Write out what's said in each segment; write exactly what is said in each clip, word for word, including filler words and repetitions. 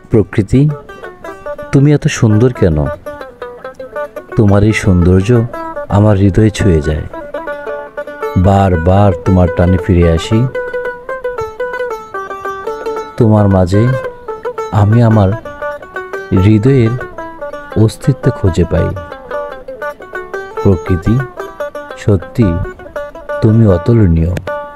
প্রকৃতি, তুমি এত সুন্দর কেন? তোমার এই সৌন্দর্য আমার হৃদয়ে ছুঁয়ে যায়। বারবার তোমার টানে ফিরে আসি। তোমার মাঝে আমি আমার হৃদয়ের অস্তিত্ব খুঁজে পাই। প্রকৃতি, সত্যি তুমি অতুলনীয়।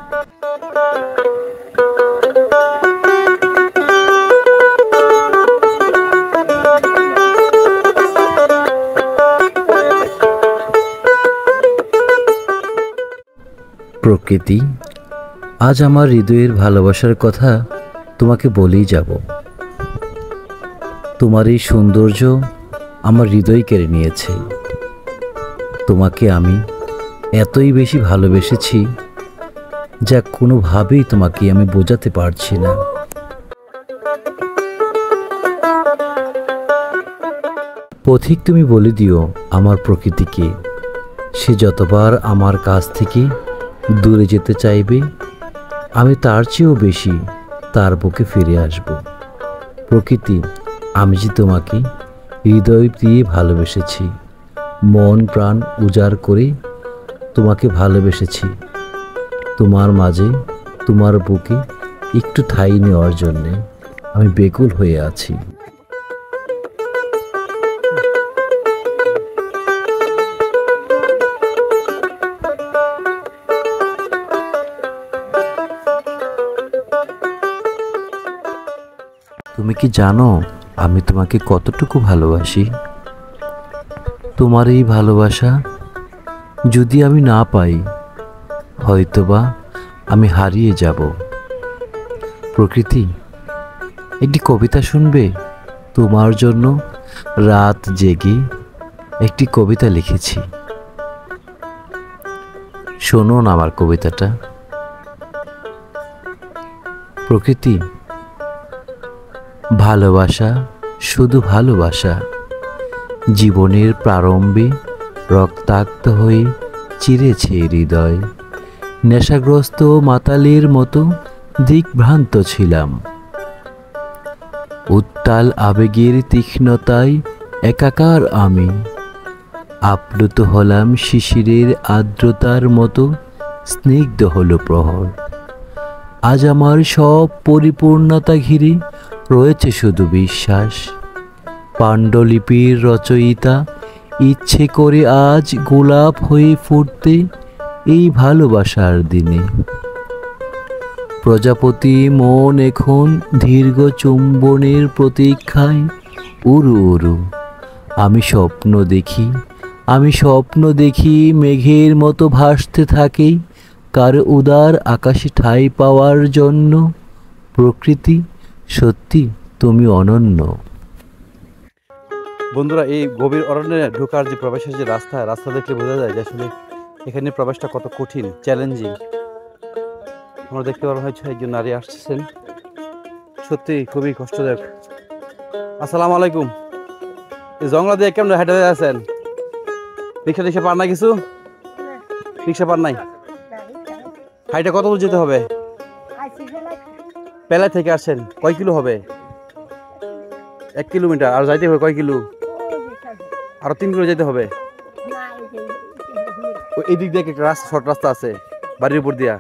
প্রকৃতি, আজ আমার হৃদয়ের ভালোবাসার কথা তোমাকে বলেই যাব। তোমার এই সৌন্দর্য আমার হৃদয় কেড়ে নিয়েছে। তোমাকে আমি এতই বেশি ভালোবেসেছি যা কোনোভাবেই তোমাকে আমি বোঝাতে পারছি না। পথিক, তুমি বলে দিও আমার প্রকৃতিকে, সে যতবার আমার কাছ থেকে দূরে যেতে চাইবে আমি তার চেয়েও বেশি তার বুকে ফিরে আসব। প্রকৃতি, আমি যে তোমাকে হৃদয় দিয়ে ভালোবেসেছি, মন প্রাণ উজাড় করে তোমাকে ভালোবেসেছি। তোমার মাঝে, তোমার বুকে একটু ঠাঁই নেওয়ার জন্যে আমি বেকুল হয়ে আছি। তুমি কি জানো আমি তোমাকে কতটুকু ভালোবাসি? তোমার এই ভালোবাসা যদি আমি না পাই, হয়তোবা আমি হারিয়ে যাব। প্রকৃতি, একটি কবিতা শুনবে? তোমার জন্য রাত জেগে একটি কবিতা লিখেছি। শোনো না আমার কবিতাটা। প্রকৃতি, ভালোবাসা শুধু ভালোবাসা, জীবনের প্রারম্ভে রক্তাক্ত হয়ে চিরেছে হৃদয়। নেশাগ্রস্ত মাতালের মতো দিকভ্রান্ত ছিলাম, উত্তাল আবেগের তীক্ষ্ণতায় একাকার আমি। আপ্লুত হলাম শিশিরের আর্দ্রতার মতো, স্নিগ্ধ হলো প্রহর। আজ আমার সব পরিপূর্ণতা ঘিরে রয়েছে শুধু বিশ্বাস। পাণ্ডুলিপির রচয়িতা ইচ্ছে করে আজ গোলাপ হয়ে ফুটতে এই ভালোবাসার দিনে। প্রজাপতি মন এখন দীর্ঘ চুম্বনের প্রতীক্ষায় উড়ু উড়ু। আমি স্বপ্ন দেখি, আমি স্বপ্ন দেখি মেঘের মতো ভাসতে থাকে কার উদার আকাশে ঠাঁই পাওয়ার জন্য। প্রকৃতি, সত্যি তুমি অনন্য। বন্ধুরা, এই গভীর অরণ্যে ঢোকার যে প্রবেশের যে রাস্তা, রাস্তা দেখলে বোঝা যায় যে আসলে এখানে প্রবেশটা কত কঠিন, চ্যালেঞ্জিং। আমরা দেখতে পাওয়া হয়েছে একজন নারী আসছেন, সত্যি খুবই কষ্টদায়ক। আসসালামু আলাইকুম। এই জঙ্গলা দিয়ে কেমন হেঁটে আছেন? রিক্সা টিক্সা পার নাই? কিছু রিক্সা পার নাই? হাইটে কত দূর যেতে হবে? পেলা থেকে আসছেন? কয় কিলো হবে? এক কিলোমিটার। আর যাইতে হবে কয় কিলো? আরো তিন কিলো যেতে হবে। এই দিক দিয়ে একটা রাস্তা, শর্ট রাস্তা আছে বাড়ির উপর দিয়া।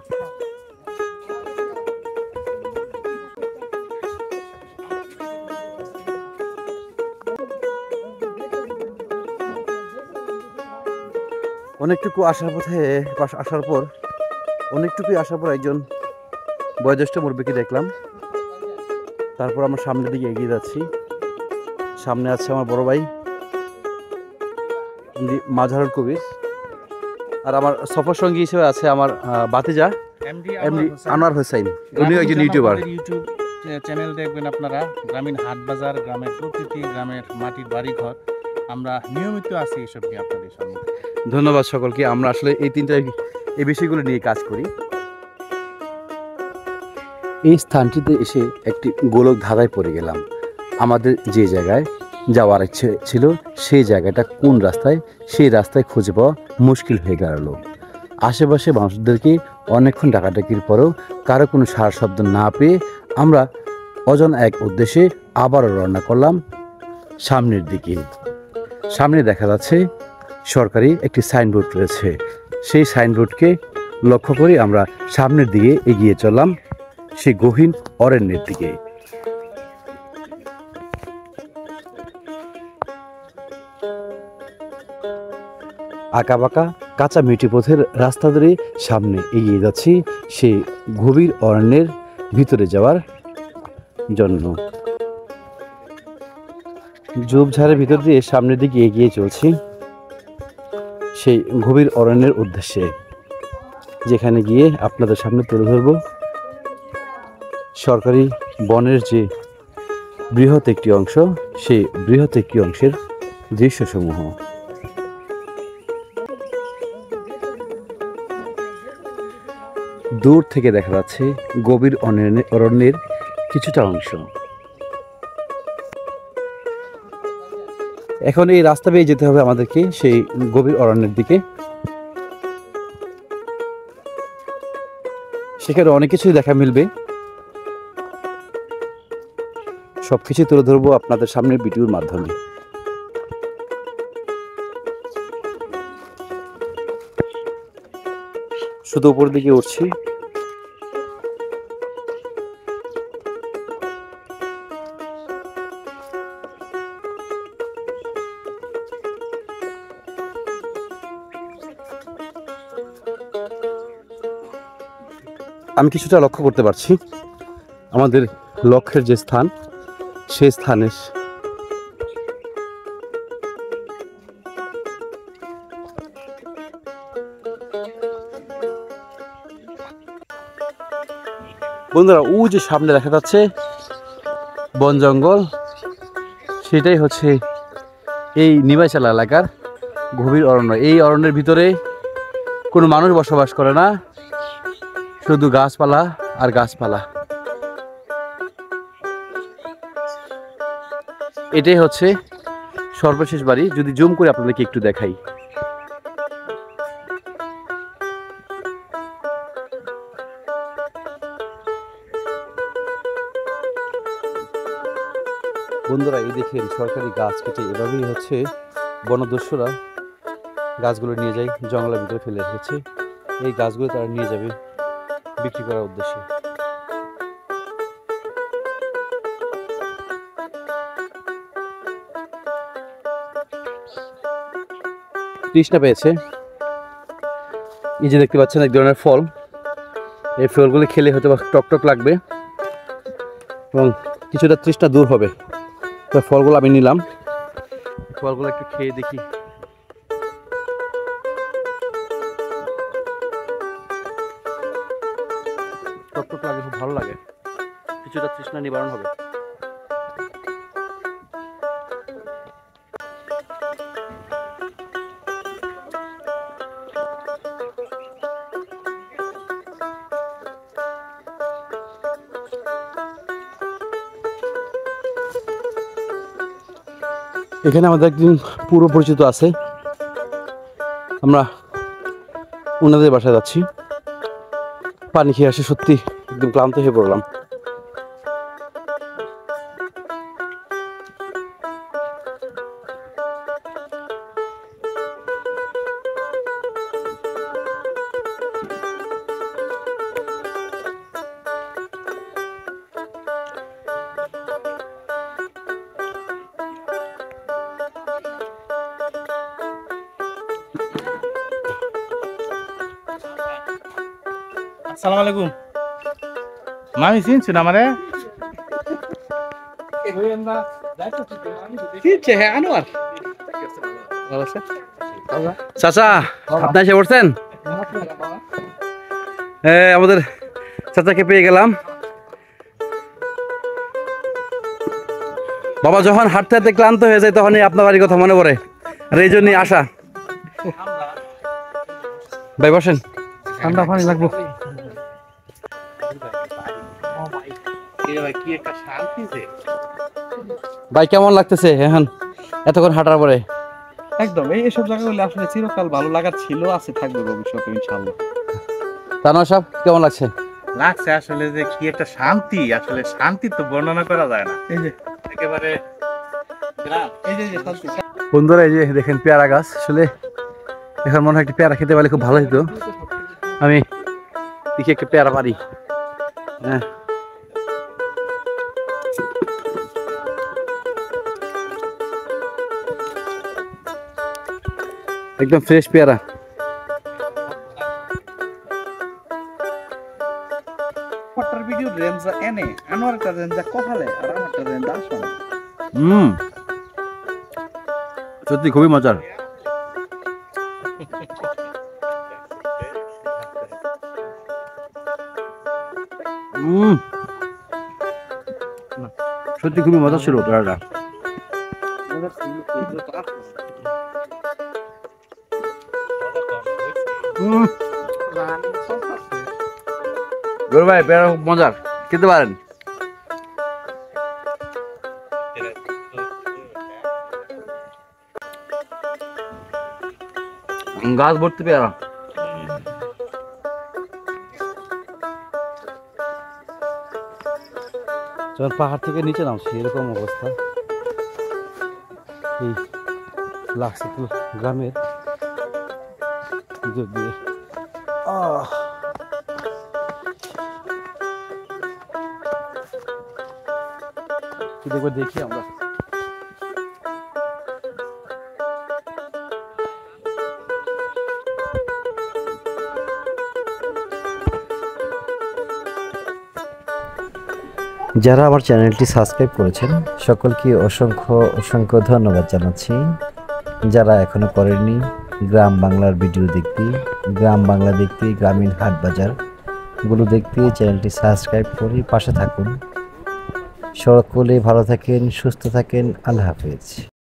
অনেকটুকু আসার পথে আসার পর অনেকটুকুই আসার পর একজন বয়োজ্যেষ্ঠ মুরব্বীকে দেখলাম। তারপর আমরা সামনের দিকে এগিয়ে যাচ্ছি। সামনে আছে আমার বড় ভাই মাঝারুল কবির, আর আমার সফর সঙ্গী হিসেবে আছে আমার ভাতিজা এমডি আনোয়ার হোসেন। উনি একজন ইউটিউবার। ইউটিউব চ্যানেল দেখবেন আপনারা, গ্রামীণ হাট বাজার, গ্রামের প্রকৃতি, গ্রামের মাটির বাড়িঘর। আমরা নিয়মিত আছি এসব নিয়ে আপনাদের সামনে। ধন্যবাদ সকলকে। আমরা আসলে এই তিনটা এই বিষয়গুলো নিয়ে কাজ করি। এই স্থানটিতে এসে একটি গোলক ধাঁধায় পড়ে গেলাম। আমাদের যে জায়গায় যাওয়ার ইচ্ছে ছিল সেই জায়গাটা কোন রাস্তায়, সেই রাস্তায় খুঁজে পাওয়া মুশকিল হয়ে গেল। আশেপাশে মানুষদেরকে অনেকক্ষণ ডাকাডাকির পরেও কারো কোনো সাড়া শব্দ না পেয়ে আমরা অজানা এক উদ্দেশ্যে আবারও রওনা করলাম সামনের দিকে। সামনে দেখা যাচ্ছে সরকারি একটি সাইনবোর্ড রয়েছে। সেই সাইনবোর্ডকে লক্ষ্য করে আমরা সামনের দিকে এগিয়ে চললাম সেই গহীন অরণ্যের দিকে। আঁকাবাঁকা কাঁচা মিটি পথের রাস্তা ধরে সামনে এগিয়ে যাচ্ছি সেই গভীর অরণ্যের ভিতরে যাওয়ার জন্য। ঝোপঝাড়ের ভিতর দিয়ে সামনের দিকে এগিয়ে চলছি সেই গভীর অরণ্যের উদ্দেশ্যে, যেখানে গিয়ে আপনাদের সামনে তুলে ধরব সরকারি বনের যে বৃহৎ একটি অংশ, সেই বৃহৎ একটি অংশের দৃশ্যসমূহ। দূর থেকে দেখা যাচ্ছে গভীর অরণ্যের কিছুটা অংশ। এখন এই রাস্তা বেয়ে যেতে হবে আমাদেরকে সেই গভীর অরণ্যের দিকে। সেখানে অনেক কিছুই দেখা মিলবে, সবকিছু তুলে ধরবো আপনাদের সামনে ভিডিওর মাধ্যমে। শুধু উপর দিকে উঠছি। আমি কিছুটা লক্ষ্য করতে পারছি আমাদের লক্ষ্যের যে স্থান, সেই স্থানের বন্ধুরা ও যে সামনে দেখা যাচ্ছে বন জঙ্গল, সেটাই হচ্ছে এই নিমাইচালা এলাকার গভীর অরণ্য। এই অরণ্যের ভিতরে কোনো মানুষ বসবাস করে না, শুধু গাছপালা আর গাছপালা। এটাই হচ্ছে সর্বশেষ বাড়ি। যদি জুম করে আপনাদেরকে একটু দেখাই, বন্ধুরা এই দেখেন সরকারি গাছ কেটে এভাবেই হচ্ছে বনদস্যুরা গাছগুলো নিয়ে যায়, জঙ্গলের ভিতরে ফেলে রেখেছে। এই গাছগুলো তারা নিয়ে যাবে বিক্রি করার উদ্দেশ্যে। তৃষ্ণা পেয়েছে, এই যে দেখতে পাচ্ছেন এক ধরনের ফল। এই ফলগুলো খেলে হয়তো টক টক লাগবে এবং কিছুটা তৃষ্ণা দূর হবে। তো ফলগুলো আমি নিলাম, ফলগুলো একটু খেয়ে দেখি। টক টক লাগে, খুব ভালো লাগে, কিছুটা তৃষ্ণা নিবারণ হবে। এখানে আমাদের একদিন পুরো পরিচিত আছে, আমরা ওনাদের বাসায় যাচ্ছি। পানি খেয়ে আসে সত্যি একদম ক্লান্ত হয়ে পড়লাম। আসসালামু আলাইকুম। মামি চিনছেন আমারে? চিনছে, হ্যাঁ আনোয়ার। চাচা আপনি এসে পড়ছেন? হ্যাঁ আমাদের চাচাকে পেয়ে গেলাম। বাবা যখন হাঁটতে হাঁটতে ক্লান্ত হয়ে যায় তখনই আপনার বাড়ির কথা মনে পড়ে, আর এই জন্যই আসা। ভাই বসেন, ঠান্ডা পানি লাগবো। ভাই কেমন লাগতেছে এখন এতক্ষণ হাঁটার পরে? একদম এই এসব জায়গা হলে আসলে চিরকাল ভালো লাগার ছিল, আছে, থাকবে ভবিষ্যতে ইনশাআল্লাহ। তানোয়ার সাহেব কেমন লাগছে? লাগছে আসলে যে কি একটা শান্তি, আসলে শান্তি তো বর্ণনা করা যায় না। এই যে একেবারে গ্রাম। এই যে এই যে শান্তি। বন্ধুরা এই যে দেখেন পেয়ারা গাছ, আসলে এখন মনে হয় একটি পেয়ারা খেতে পারলে খুব ভালো হতো। আমি দেখি একটা পেয়ারা পারি। হ্যাঁ একদম ফ্রেশ পেয়ারা। ফটার ভিডিও রেঞ্জা এনে আনোয়ার একটা রেঞ্জা কপালে আর আমার একটা রেঞ্জা আসলে হুম সত্যি খুবই মজার। হুম সত্যি খুবই মজা ছিল পেয়ারাটা। হুম গরু ভাই পেয়ারা খুব মজার, খেতে পারেন। গাছ ভর্তি পেয়ারা। যখন পাহাড় থেকে নিচে নামছি এরকম অবস্থা, এই লাক্সিপুর গ্রামের ভিতর দিয়ে। আহ কি দেখবো দেখি আমরা। যারা আমার চ্যানেলটি সাবস্ক্রাইব করেছেন সকলকে অসংখ্য অসংখ্য ধন্যবাদ জানাচ্ছি। যারা এখনো করেননি গ্রাম বাংলার ভিডিও দেখতে, গ্রাম বাংলা দেখতে, গ্রামীণ হাট বাজারগুলো দেখতে চ্যানেলটি সাবস্ক্রাইব করে পাশে থাকুন। সকলে ভালো থাকেন, সুস্থ থাকেন। আল্লাহ হাফেজ।